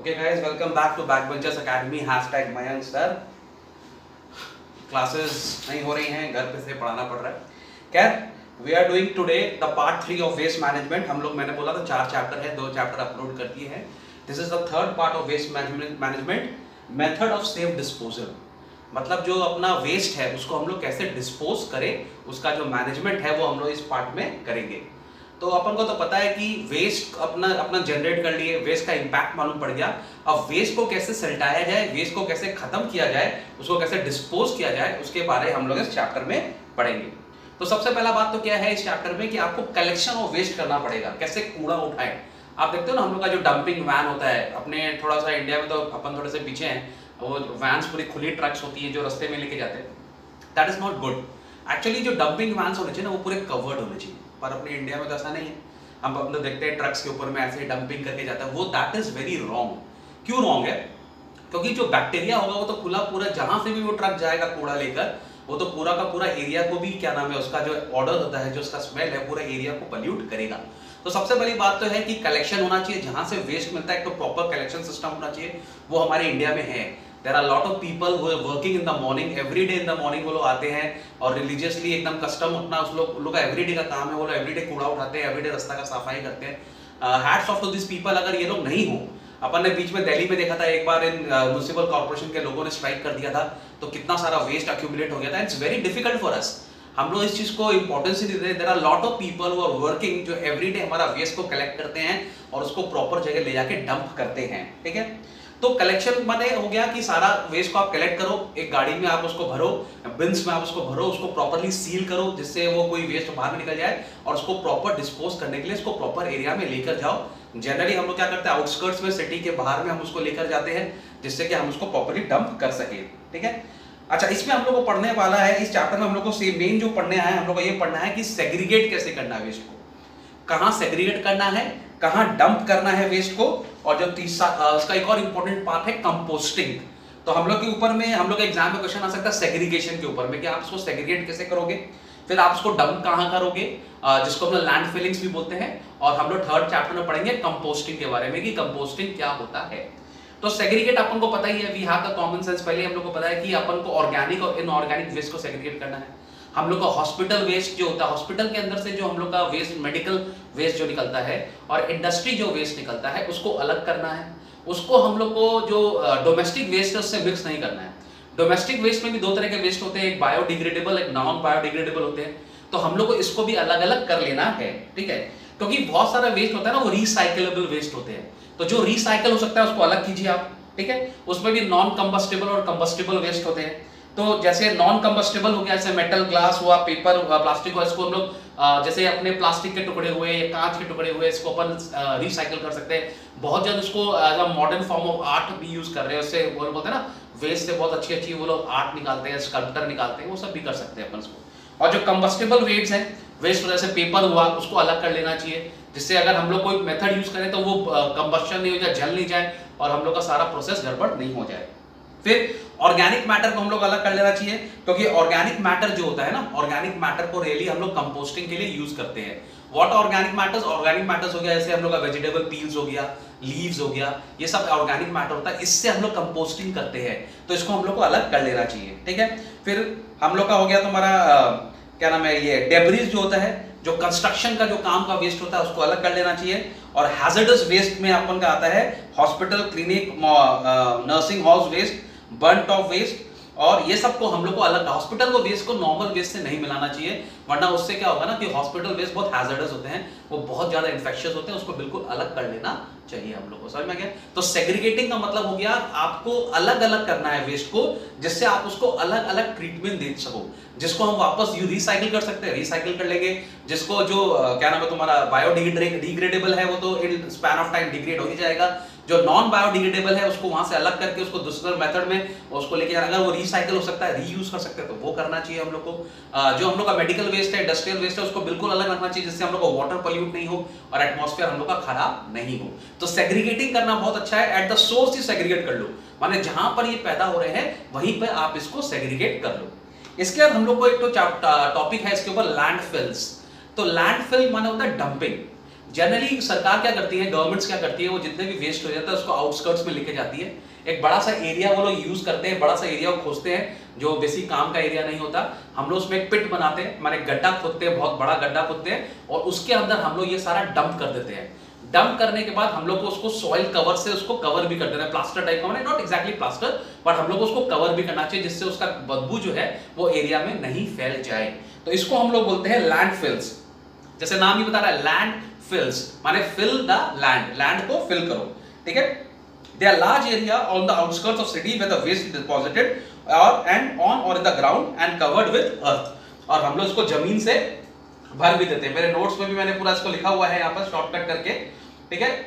Okay guys, welcome back to Backbenchers Academy #Mayank sir। Classes नहीं हो रही हैं, घर पे से पढ़ाना पड़ रहा है। खैर we are doing today the part 3 of waste management. हम लोग, मैंने बोला था 4 चैप्टर है, 2 चैप्टर अपलोड कर दिए हैं। This is the third part of waste management, method of safe disposal. मतलब जो अपना वेस्ट है उसको हम लोग कैसे डिस्पोज करें, उसका जो मैनेजमेंट है वो हम लोग इस पार्ट में करेंगे। तो अपन को तो पता है कि वेस्ट अपना जनरेट कर लिए, वेस्ट का इंपैक्ट मालूम पड़ गया। अब वेस्ट को कैसे सल्टाया जाए, वेस्ट को कैसे खत्म किया जाए, उसको कैसे डिस्पोज किया जाए, उसके बारे हम लोग इस चैप्टर में पढ़ेंगे। तो सबसे पहला बात तो क्या है इस चैप्टर में कि आपको कलेक्शन ऑफ वेस्ट करना पड़ेगा, कैसे कूड़ा उठाएं। आप देखते हो ना, हम लोग का जो डंपिंग वैन होता है, अपने थोड़ा सा इंडिया में तो अपन थोड़े से पीछे हैं, वो वैन्स पूरी खुली ट्रक्स होती है जो रास्ते में लेके जाते हैं। That is not good. Actually जो डंपिंग वैन्स होने चाहिए ना वो पूरे कवर्ड होने चाहिए, पर अपने इंडिया में तो ऐसा नहीं है। हम लोग देखते हैं ट्रक्स के ऊपर में ऐसे डंपिंग करके जाता है, वो दैट इज वेरी रॉन्ग। क्यों रॉन्ग है? क्योंकि जो बैक्टीरिया होगा वो तो खुला पूरा, जहां से भी वो ट्रक जाएगा कूड़ा लेकर, वो तो पूरा का पूरा एरिया को भी, क्या नाम है उसका, जो ऑर्डर होता है, जो उसका स्मेल है, पूरा एरिया को पल्यूट करेगा। तो सबसे पहली बात तो है कि कलेक्शन होना चाहिए, जहां से वेस्ट मिलता है एक तो प्रॉपर कलेक्शन सिस्टम होना चाहिए, वो हमारे इंडिया में है। There are lot of people who are working in the morning, every day in the morning वो लोग आते हैं और रिलीजियसली एकदम कस्टम अपना उस लोग का एवरीडे का काम है, वो लोग एवरीडे कूड़ा उठाते हैं, एवरीडे रास्ता का सफाई करते हैं। Hats off to this people. अगर ये लोग नहीं हो, अपन ने बीच में दिल्ली में देखा था एक बार, इन म्युनिसिपल कॉर्पोरेशन के लोगों ने स्ट्राइक कर दिया था, तो कितना सारा वेस्ट अक्यूमुलेट हो गया था। It's very difficult for us. हम लोग इस चीज को इंपॉर्टेंस ही देते हैं। There are lot of people who are working, जो एवरीडे हमारा वेस्ट को कलेक्ट करते हैं और उसको प्रॉपर जगह ले जाके डंप करते हैं। ठीक है, तो कलेक्शन माने हो गया कि सारा वेस्ट को आप कलेक्ट करो, एक गाड़ी में आप उसको भरो, बिन्स में आप उसको भरो, उसको प्रॉपर्ली सील करो जिससे वो कोई वेस्ट बाहर निकल जाए, और उसको प्रॉपर डिस्पोज करने के लिए इसको प्रॉपर एरिया में लेकर जाओ। जनरली हम लोग क्या करते हैं, आउटस्कर्ट्स में, सिटी के बाहर में हम उसको लेकर जाते हैं जिससे कि हम उसको प्रॉपर्ली डंप कर सके। ठीक है, अच्छा, इसमें हम लोग को पढ़ने वाला है, इस चैप्टर में हम लोग को मेन जो पढ़ने आए हम लोग को ये पढ़ना है कि सेग्रीगेट कैसे करना है वेस्ट को, कहाँ सेग्रीगेट करना है, कहाँ डंप करना है वेस्ट को, और जो तीसरा उसका एक और इंपॉर्टेंट पार्ट है कंपोस्टिंग। तो हम लोग के ऊपर में, हम लोग के एग्जाम में क्वेश्चन आ सकता है सेग्रीगेशन के ऊपर में कि आप इसको सेग्रीगेट कैसे करोगे, फिर आप इसको डंप कहाँ करोगे, जिसको हम लोग लैंड फिलिंग्स भी बोलते हैं। और हम लोग थर्ड चैप्टर में पढ़ेंगे कंपोस्टिंग के बारे में कि कंपोस्टिंग क्या होता है। तो सेग्रीगेट अपन को पता ही है, we have the common sense. पहले हम लोग को पता है कि अपन को ऑर्गेनिक और इनऑर्गेनिक वेस्ट को सेग्रीगेट करना है। हम लोग का हॉस्पिटल वेस्ट जो होता है, हॉस्पिटल के अंदर से जो हम लोग का वेस्ट, मेडिकल वेस्ट जो निकलता है, और इंडस्ट्री जो वेस्ट निकलता है, उसको अलग करना है। उसको हम लोग को जो डोमेस्टिक वेस्ट है उससे मिक्स नहीं करना है। डोमेस्टिक वेस्ट में भी 2 तरह के वेस्ट होते हैं, एक बायोडिग्रेडेबल, एक नॉन बायोडिग्रेडेबल होते हैं। तो हम लोग को इसको भी अलग अलग कर लेना है। ठीक है, क्योंकि बहुत सारा वेस्ट होता है ना, वो रिसाइकलेबल वेस्ट होते हैं। तो जो रिसाइकल हो सकता है उसको अलग कीजिए आप। ठीक है, उसमें भी नॉन कंबस्टेबल और कंबस्टेबल वेस्ट होते हैं। तो जैसे नॉन कंबस्टेबल हो गया, जैसे मेटल, ग्लास हुआ, पेपर हुआ, प्लास्टिक हुआ, इसको हम लोग जैसे अपने प्लास्टिक के टुकड़े हुए या कांच के टुकड़े हुए, इसको अपन रिसाइकल कर सकते हैं। बहुत जल्द इसको as a modern form of art भी यूज कर रहे हैं। उससे वो बोलते हैं ना, वेस्ट से बहुत अच्छी अच्छी वो लोग आर्ट निकालते हैं, स्कल्पचर निकालते हैं, वो सब भी कर सकते हैं अपन इसको। और जो कंबस्टेबल वेस्ट है, वेस्ट जैसे पेपर हुआ, उसको अलग कर लेना चाहिए, जिससे अगर हम लोग कोई मेथड यूज करें तो वो कंबस्शन नहीं हो जाए, जल नहीं जाए, और हम लोग का सारा प्रोसेस गड़बड़ नहीं हो जाए। फिर ऑर्गेनिक मैटर को हम लोग अलग कर लेना चाहिए, क्योंकि ऑर्गेनिक मैटर जो होता है ना, ऑर्गेनिक मैटर को रियली हम लोग कंपोस्टिंग के लिए यूज करते हैं। What organic matters? Organic matters हो गया जैसे हम लोग का वेजिटेबल पील्स हो गया, लीव्स हो गया, ये सब ऑर्गेनिक मैटर होता है, इससे हम लोग कंपोस्टिंग करते हैं। तो इसको हम लोग को अलग कर लेना चाहिए। ठीक है, फिर हम लोग का हो गया तुम्हारा क्या नाम है, ये डेब्रिस जो होता है, जो कंस्ट्रक्शन का जो काम का वेस्ट होता है, उसको अलग कर लेना चाहिए। और हैजर्डस वेस्ट में अपन का आता है hospital, clinic, nursing house waste, burnt off waste, और ये सब को हम लोग को अलग, हॉस्पिटल को वेस्ट को नॉर्मल वेस्ट से नहीं मिलाना चाहिए, वरना उससे क्या होगा ना कि हॉस्पिटल वेस्ट बहुत हैजर्डस होते हैं, वो बहुत ज्यादा इन्फेक्शियस होते हैं, उसको बिल्कुल अलग कर लेना चाहिए हम लोग को। समझ में गया? तो सेग्रीगेटिंग का मतलब हो गया आपको अलग अलग करना है वेस्ट को, जिससे आप उसको अलग अलग ट्रीटमेंट दे सको, जिसको हम वापस रिसाइकिल कर सकते हैं, रिसाइकिल कर लेंगे। जिसको जो क्या नाम है तुम्हारा बायोडिग्रेडेबल है, वो तो in span of time degrade हो ही जाएगा। जो नॉन बायोडिग्रेडेबल है उसको वहां से अलग करके उसको दूसरे मेथड में उसको लेके, अगर वो रिसाइकिल हो सकता है, रीयूज कर सकते हैं, तो वो करना चाहिए हम लोग को। जो हम लोग का मेडिकल वेस्ट है, इंडस्ट्रियल वेस्ट है, उसको बिल्कुल अलग रखना चाहिए, जिससे हम लोग को वाटर पॉल्यूट नहीं हो और एटमॉस्फेयर हम लोग का खराब नहीं हो। तो सेग्रीगेटिंग करना बहुत अच्छा है, एट द सोर्स ही सेग्रीगेट कर लो, माने जहां पर ये पैदा हो रहे हैं वहीं पर आप इसको सेग्रीगेट कर लो। इसके बाद हम लोग को एक तो टॉपिक है इसके ऊपर, लैंडफिल्स। तो लैंडफिल माने होता है डंपिंग। जनरली सरकार क्या करती है, गवर्नमेंट्स क्या करती है, वो जितने भी वेस्ट हो जाता है उसको आउटस्कर्ट्स में लेके जाती है, एक बड़ा सा एरिया वो लोग यूज करते हैं, बड़ा सा एरिया वो खोजते हैं जो बेसिक काम का एरिया नहीं होता, हम लोग उसमें एक पिट बनाते हैं, माने गड्ढा खोदते हैं, बहुत बड़ा गड्ढा खोदते हैं और उसके अंदर हम लोग ये सारा डंप कर देते हैं। डंप करने के बाद हम लोग को उसको सॉइल कवर से उसको कवर भी कर देना है, प्लास्टर टाइप का, नॉट एक्जैक्टली प्लास्टर, बट हम लोग उसको कवर भी करना चाहिए जिससे उसका बदबू जो है वो एरिया में नहीं फैल जाए। तो इसको हम लोग बोलते हैं लैंडफिल्स। जैसे नाम ही बता रहा है लैंडफिल्स, माने फिल द लैंड, लैंड को फिल करो, ठीक है। They are large area on the outskirts of city where the waste is deposited and on or in the ground and covered with earth। और हम लोग इसको जमीन से भर भी देते हैं, मेरे नोट्स में भी मैंने पूरा इसको लिखा हुआ है यहाँ पर शॉर्टकट करके, ठीक है।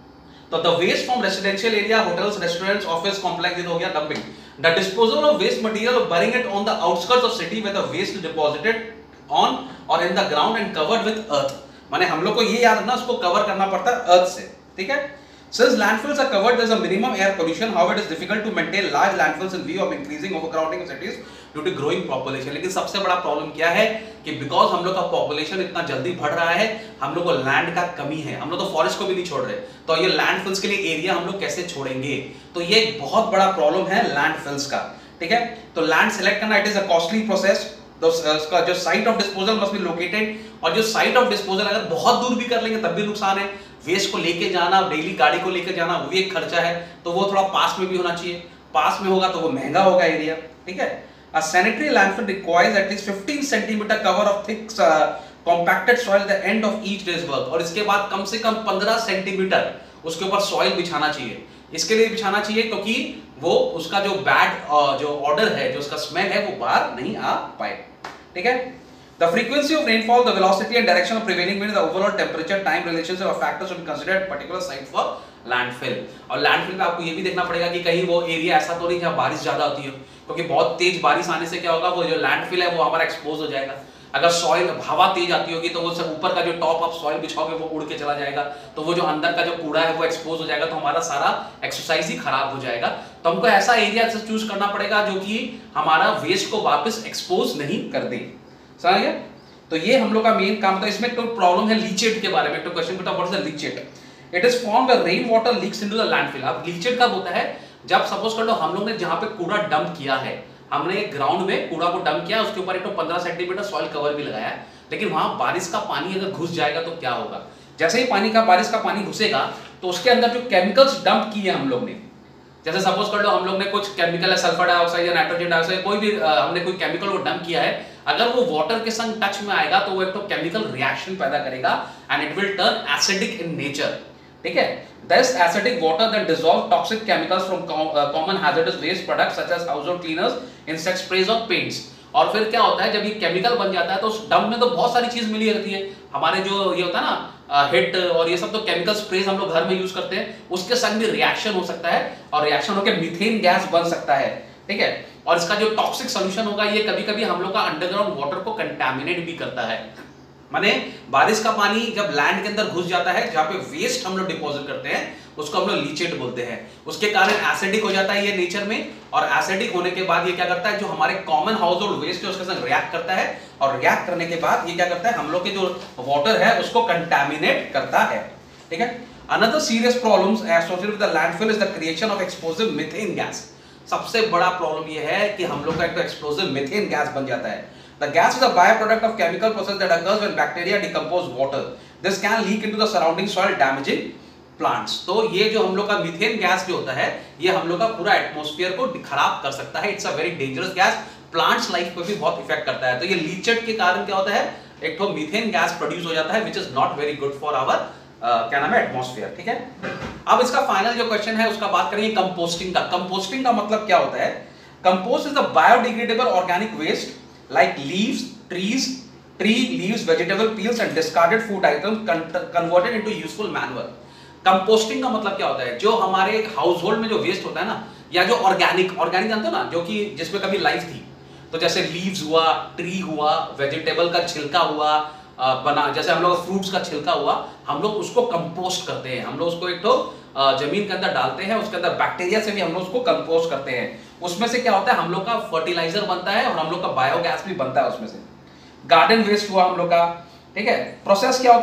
तो the waste from residential area, hotels, restaurants, office complex, ये हो गया dumping। The disposal of waste material or burying it on the outskirts of city where the waste is deposited on or in the ground and covered with earth। माने हम लोग को ये याद रखना उसको कवर करना पड़ता है अर्थ से, ठीक है। Since landfills are covered, there is a minimum air pollution. However, it is difficult to maintain large landfills in view of increasing overcrowding of cities due to growing population। लेकिन सबसे बड़ा प्रॉब्लम क्या है कि बिकॉज हम लोग का population इतना जल्दी बढ़ रहा है, हम लोग को लैंड का कमी है, हम लोग तो फॉरेस्ट को भी नहीं छोड़ रहे, तो ये लैंडफिल्स के लिए एरिया हम लोग कैसे छोड़ेंगे, तो ये एक बहुत बड़ा प्रॉब्लम है लैंडफिल्स का, ठीक है। तो लैंड सेलेक्ट करना it is a costly process. तो उसका जो site of disposal must be located, और जो साइट ऑफ डिस्पोजल अगर बहुत दूर भी कर लेंगे तब भी नुकसान है, वेस्ट को लेके जाना, डेली गाड़ी को लेके जाना वो भी एक खर्चा है, तो वो थोड़ा पास में भी होना चाहिए, पास में होगा तो वो महंगा होगा एरिया, ठीक है। A sanitary landfill requires at least 15 centimeter cover of thick compacted soil at the end of each day's work। और इसके बाद कम से कम 15 सेंटीमीटर उसके ऊपर सॉइल बिछाना चाहिए। इसके लिए बिछाना चाहिए क्योंकि वो उसका जो बैड जो ऑर्डर है, जो उसका स्मेल है वो बाहर नहीं आ पाए, ठीक है। The frequency of rainfall, the velocity and direction of prevailing wind, the overall temperature, time relationship are factors to be considered at particular site for landfill। और landfill में आपको ये भी देखना पड़ेगा कि कहीं वो एरिया ऐसा तो नहीं जहाँ बारिश ज्यादा होती है, क्योंकि बहुत तेज बारिश आने से क्या होगा, वो जो लैंडफिल है वो हमारा एक्सपोज हो जाएगा। अगर सॉइल हवा तेज आती होगी तो वो सब ऊपर का जो टॉप ऑफ सॉइल बिछाओगे वो उड़ के चला जाएगा, तो वो जो अंदर का जो कूड़ा है वो एक्सपोज हो जाएगा, तो हमारा सारा एक्सरसाइज ही खराब हो जाएगा। तो हमको ऐसा एरिया से चूज करना पड़ेगा जो कि हमारा वेस्ट को वापस एक्सपोज नहीं कर दे, समझ गए। तो ये हम लोग का मेन काम था। इसमें तो प्रॉब्लम है लीचेट के बारे में, तो क्वेश्चन पूछा what is the leachate. It is formed when rain water leaks into the landfill. अब लीचेट कब होता है, जब सपोज कर लो हम लोग ने जहां पे कूड़ा डंप किया है, हमने एक ग्राउंड में कूड़ा को डंप किया, उसके ऊपर एक तो 15 सेंटीमीटर सॉइल कवर भी लगाया, लेकिन वहां बारिश का पानी अगर घुस जाएगा तो क्या होगा। जैसे ही बारिश का पानी घुसेगा तो उसके अंदर जो केमिकल्स डंप किए हम लोग ने, जैसे सपोज कर लो हम लोग ने कुछ केमिकल है, सल्फर डाइऑक्साइड या नाइट्रोजन डाइऑक्साइड, कोई भी हमने कोई केमिकल को डंप किया है, अगर वो वाटर के संग टच में आएगा तो वो एक तो केमिकल रिएक्शन पैदा करेगा and it will turn acidic in nature, ठीक है। This acidic water then dissolve toxic chemicals from common hazardous waste products such as household cleaners, insect sprays और paints। और फिर क्या होता है, जब ये केमिकल बन जाता है तो उस डंप में तो बहुत सारी चीज मिली रहती है, हमारे जो ये होता है ना हिट और ये सब तो केमिकल स्प्रेज हम लोग घर में यूज करते हैं, उसके संग भी रिएक्शन हो सकता है और रिएक्शन होकर मीथेन गैस बन सकता है, ठीक है। और इसका जो टॉक्सिक सोल्यूशन होगा ये कभी कभी हम लोग का अंडरग्राउंड वाटर को कंटामिनेट भी करता है। माने बारिश का पानी जब लैंड के अंदर घुस जाता है, जहां पे वेस्ट हम लोग डिपॉजिट करते हैं उसको हम लोग लीचेट बोलते हैं, उसके कारण एसिडिक हो जाता है ये नेचर में, और एसिडिक होने के बाद ये क्या करता है, जो हमारे कॉमन हाउस होल्ड वेस्ट है उसके साथ रिएक्ट करता है, और रिएक्ट करने के बाद ये क्या करता है, हम लोग के जो वाटर है उसको कंटामिनेट करता है, ठीक है। Another serious problems associated with the landfill is the creation of explosive methane gas. सबसे बड़ा प्रॉब्लम ये है कि हम लोग का एक तो एक्सप्लोसिव मीथेन गैस बन जाता है। The gas is a byproduct of chemical process that occurs when bacteria decompose water. This can leak into the surrounding soil, damaging plants। तो ये जो हम लोग का मीथेन गैस जो होता है ये हम लोग का पूरा एटमॉस्फेयर को खराब कर सकता है। It's a very dangerous gas, plants life पर भी बहुत इफेक्ट करता है। तो ये लीचेट के कारण क्या होता है, एक तो मीथेन गैस प्रोड्यूस हो जाता है which is not very good for our क्या नाम है एटमॉस्फेयर, ठीक है। अब इसका फाइनल जो क्वेश्चन है उसका बात करेंगे कंपोस्टिंग का। कंपोस्टिंग का मतलब क्या होता है, compost is the biodegradable organic waste like leaves, tree leaves, vegetable peels and discarded food items converted into useful manure। Composting का मतलब क्या होता है, जो हमारे हाउस होल्ड में जो वेस्ट होता है ना, या जो ऑर्गेनिक जानते हो ना, जो कि जिसमें कभी लाइफ थी, तो जैसे लीव्स हुआ, ट्री हुआ, वेजिटेबल का छिलका हुआ, बना जैसे हम लोग फ्रूट्स का छिलका हुआ, हम लोग उसको कंपोस्ट करते हैं। हम लोग उसको एक तो जमीन के अंदर डालते हैं, उसके अंदर बैक्टीरिया से भी हम लोग उसको कंपोस्ट करते हैं। उसमें से क्या होता है, हम लोग का फर्टिलाइजर बनता है और हम लोग का बायोगैस भी बनता है उसमें से। गार्डन वेस्ट हुआ हम लोग का, ठीक है। प्रोसेस क्या होता है,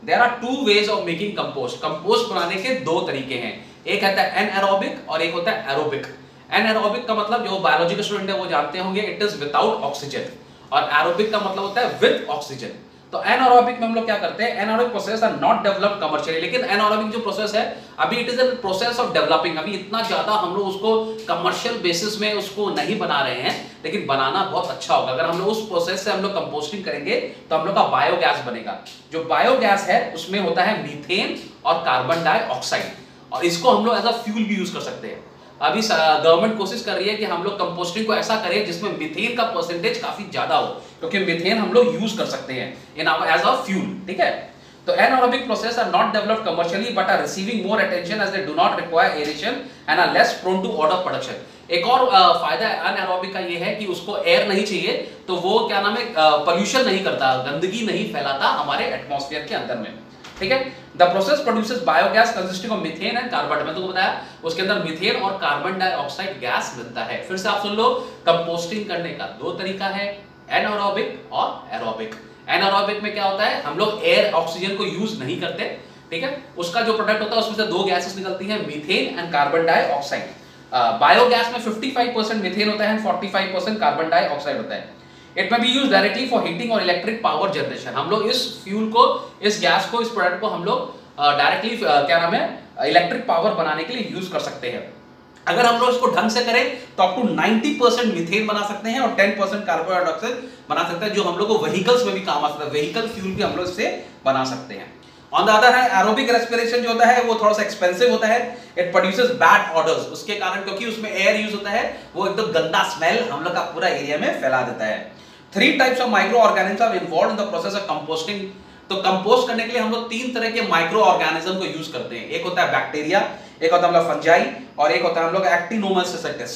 there are two ways of making compost. Compost बनाने के दो तरीके हैं, एक होता है एनएरोबिक और एक होता है एरोबिक। एनएरोबिक का मतलब जो बायोलॉजी के स्टूडेंट है वो जानते होंगे, इट इज विदाउट ऑक्सीजन, और एरोबिक का मतलब होता है विद ऑक्सीजन। तो एनारोबिक में हम लोग क्या करते हैं, anaerobic process are not developed commercially, लेकिन एनारोबिक जो प्रोसेस है अभी it is a process of developing, अभी इतना ज्यादा हम लोग उसको कमर्शियल बेसिस में उसको नहीं बना रहे हैं, लेकिन बनाना बहुत अच्छा होगा। अगर हम लोग उस प्रोसेस से हम लोग कंपोस्टिंग करेंगे तो हम लोग का बायोगैस बनेगा। जो बायोगैस है उसमें होता है मीथेन और कार्बन डाइऑक्साइड, और इसको हम लोग एज अ फ्यूल भी यूज कर सकते हैं। अभी गवर्नमेंट कोशिश कर रही है कि हम लोग कंपोस्टिंग को ऐसा करें जिसमें मीथेन का परसेंटेज काफी ज्यादा हो, क्योंकि मीथेन हम लोग यूज कर सकते हैं इन एज अ फ्यूल, ठीक है। तो anaerobic process are not developed commercially but are receiving more attention as they do not require aeration and are less prone to odor production। एक और फायदा anaerobic का ये है कि उसको एयर नहीं चाहिए, तो वो क्या नाम है पोल्यूशन नहीं करता, गंदगी नहीं फैलाता हमारे एटमॉस्फेयर के अंदर में, ठीक है। The process produces biogas consisting of methane and carbon, मैं तुमको बताया उसके अंदर मीथेन और कार्बन डाइऑक्साइड गैस बनता है। फिर से आप सुन लो, कंपोस्टिंग करने का दो तरीका है, एनारोबिक और एरोबिक। एनारोबिक में क्या होता है, हम लोग एयर ऑक्सीजन को यूज नहीं करते, ठीक है। उसका जो प्रोडक्ट होता है उसमें से दो गैसेस निकलती हैं, methane and carbon dioxide. Biogas में 55% मीथेन होता है एंड 45% कार्बन डाइऑक्साइड होता है। It may be use directly for heating और इलेक्ट्रिक पावर जनरेशन। हम लोग इस फ्यूल को, इस गैस को, इस प्रोडक्ट को हम लोग डायरेक्टली क्या नाम है इलेक्ट्रिक पावर बनाने के लिए यूज कर सकते हैं। अगर हम लोग इसको ढंग से करें तो अप टू 90% मीथेन बना सकते हैं और 10% कार्बन डाइऑक्साइड बना सकते हैं, जो हम लोग को व्हीकल्स में भी काम आ सकता है। व्हीकल फ्यूल भी हम लोग इससे बना सकते हैं। On the other hand aerobic respiration जो होता है वो थोड़ा सा एक्सपेंसिव होता है, इट प्रोड्यूसेस बैड ऑडर्स, उसके कारण क्योंकि उसमें एयर यूज होता है, वो एकदम गंदा स्मेल हम लोग का पूरा एरिया में फैला देता है। 3 types of micro organism are involved in the process of composting. तो कंपोस्ट करने के लिए हम लोग 3 तरह के माइक्रो ऑर्गेनिज्म को यूज करते हैं। एक होता है बैक्टीरिया, एक होता है हम लोग फंजाई, और एक होता है हम लोग एक्टिनोमाइसिटिस,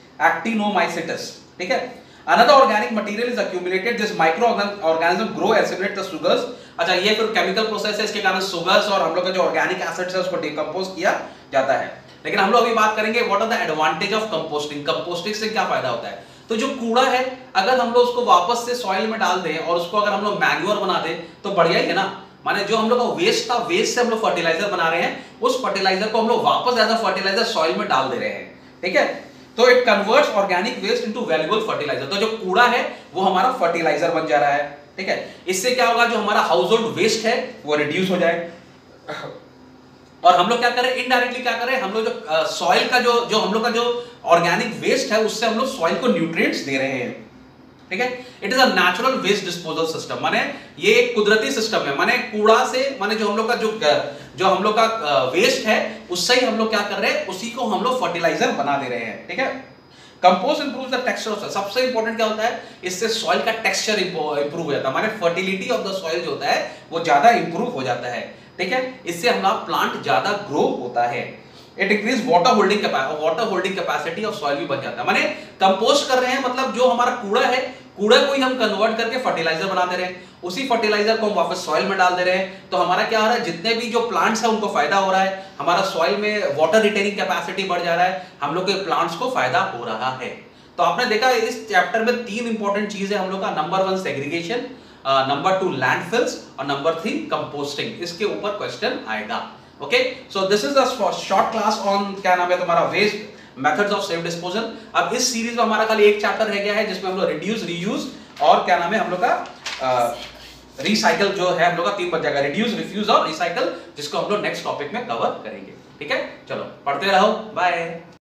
ठीक है। Another organic material is accumulated. This microorganism grow assimilate the sugars। अच्छा, ये फिर केमिकल प्रोसेस है, इसके कारण सुगर्स और हम लोग का जो ऑर्गेनिक एसिड्स है उसको डिकम्पोज किया जाता है। लेकिन हम लोग अभी बात करेंगे what are the advantage of composting. Composting से क्या फायदा होता है, तो जो कूड़ा है अगर हम लोग उसको वापस से सॉइल में डाल दें और उसको अगर हम लोग मैन्योर बना दें तो बढ़िया ही है ना। माने जो हम लोग का वेस्ट था, वेस्ट से हम लोग फर्टिलाइजर बना रहे हैं, उस फर्टिलाइजर को हम लोग वापस एज अ फर्टिलाइजर सॉइल में डाल दे रहे हैं, ठीक है। तो it converts organic waste into valuable fertiliser. तो जो कूड़ा है वो हमारा फर्टिलाइजर बन जा रहा है, ठीक है। इससे क्या होगा, जो हमारा हाउस होल्ड वेस्ट है वो रिड्यूस हो जाए, और हम लोग क्या करें, इनडायरेक्टली क्या करें, हम लोग जो सॉइल का जो हम लोग का जो ऑर्गेनिक वेस्ट है उससे हम लोग सॉइल को न्यूट्रिएंट्स दे रहे हैं, ठीक है। It is a natural waste disposal system, माने ये एक कुदरती सिस्टम है। माने कूड़ा से, माने जो हम लोग का जो हम लोग का वेस्ट है उससे ही हम लोग क्या कर रहे हैं, उसी को हम लोग फर्टिलाइजर बना दे रहे हैं, ठीक है। Compost improves the texture of soil. सबसे इंपॉर्टेंट क्या होता है, इससे सॉइल का टेक्सचर इंप्रूव हो जाता है, माने फर्टिलिटी ऑफ द सॉइल जो होता है वो ज्यादा इंप्रूव हो जाता है, ठीक है। इससे हमारा प्लांट ज्यादा ग्रो होता है। It increase water holding capacity of soil भी बन जाता है। माने कंपोस्ट कर रहे हैं मतलब जो हमारा कूड़ा है, कूड़ा को ही हम कन्वर्ट करके फर्टिलाइजर बना दे रहे हैं, उसी फर्टिलाइजर को हम वापस सॉइल में डाल दे रहे हैं। तो हमारा क्या हो रहा है, जितने भी जो प्लांट्स है उनको फायदा हो रहा है, हमारा सॉइल में वाटर रिटेनिंग कैपेसिटी बढ़ जा रहा है, हम लोग के प्लांट्स को फायदा हो रहा है। तो आपने देखा इस चैप्टर में 3 इंपॉर्टेंट चीज है हम लोग का, नंबर 1 सेग्रीगेशन, नंबर 2 लैंडफिल्स और नंबर 3 कंपोस्टिंग। इसके ऊपर क्वेश्चन आएगा। Okay, so this is a short class on क्या नाम है तुम्हारा waste methods of safe disposal. अब इस सीरीज में हमारा खाली एक चैप्टर रह गया है जिसमें हम लोग रिड्यूस, रीयूज और क्या नाम है हम लोग का रिसाइकल जो है हम लोग का 3 बच जाएगा, रिड्यूस, रिफ्यूज और रिसाइकल, जिसको हम लोग नेक्स्ट टॉपिक में कवर करेंगे, ठीक है। चलो पढ़ते रहो, बाय।